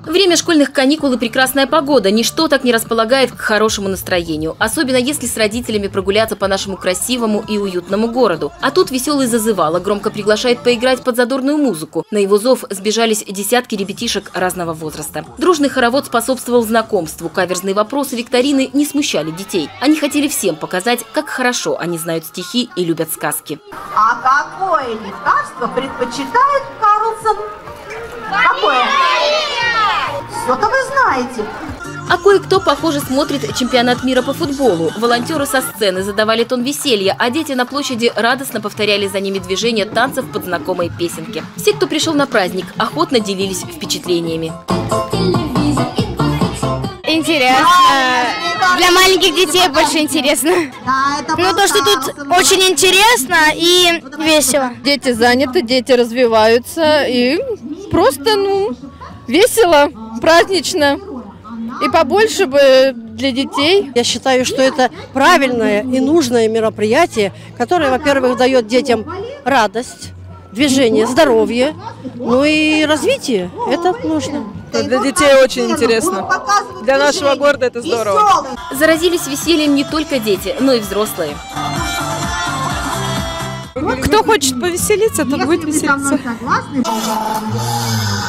Время школьных каникул и прекрасная погода. Ничто так не располагает к хорошему настроению. Особенно если с родителями прогуляться по нашему красивому и уютному городу. А тут веселый зазывало громко приглашает поиграть под задорную музыку. На его зов сбежались десятки ребятишек разного возраста. Дружный хоровод способствовал знакомству. Каверзные вопросы викторины не смущали детей. Они хотели всем показать, как хорошо они знают стихи и любят сказки. А какое лекарство предпочитает Карлсон? Какое? Все-то вы знаете. А кое-кто, похоже, смотрит чемпионат мира по футболу. Волонтеры со сцены задавали тон веселья, а дети на площади радостно повторяли за ними движения танцев под знакомые песенки. Все, кто пришел на праздник, охотно делились впечатлениями. Интересно. Для маленьких детей больше интересно. Ну, то, что тут очень интересно и весело. Дети заняты, дети развиваются и просто, весело, празднично. И побольше бы для детей. Я считаю, что это правильное и нужное мероприятие, которое, во-первых, дает детям радость, движение, здоровье, и развитие. Это нужно. Для детей очень интересно. Для нашего города это здорово. Заразились весельем не только дети, но и взрослые. Кто хочет повеселиться, тот будет веселиться.